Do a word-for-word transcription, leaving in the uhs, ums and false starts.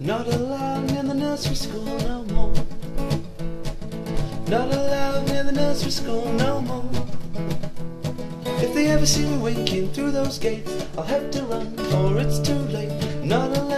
Not allowed in the nursery school no more. Not allowed in the nursery school no more. If they ever see me winking through those gates, I'll have to run, for it's too late. Not allowed.